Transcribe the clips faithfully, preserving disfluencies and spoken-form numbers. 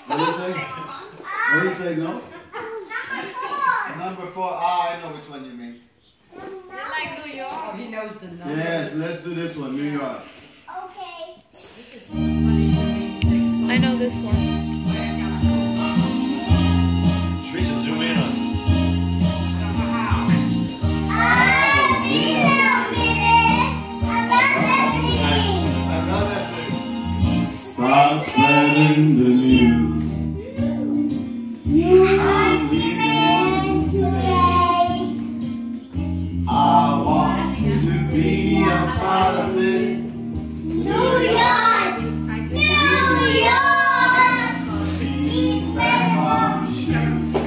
What do you say? What do you say, no? Number four. Number four. Ah, I know which one you mean. You like New York? Oh, he knows the number. Yes, let's do this one, New York. Okay. I know this one. Teresa, zoom in on. Start spreading the news. I'm leaving today. I want to be a part of it. New York! New York! Back on shoes.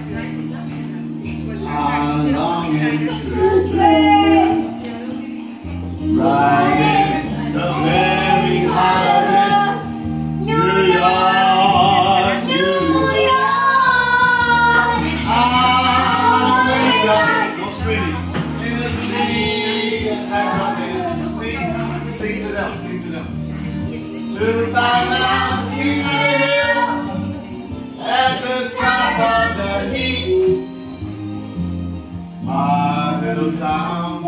I'm longing to stay. Right in the very heart of it. New York, New York. I wake up so pretty in the sea and sweet. Sing to them, sing to them. To find out King of the Hill at the top of the heap. My little town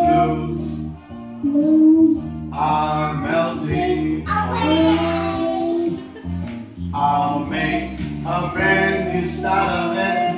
blues are melting away. I'll make a brand new start of it.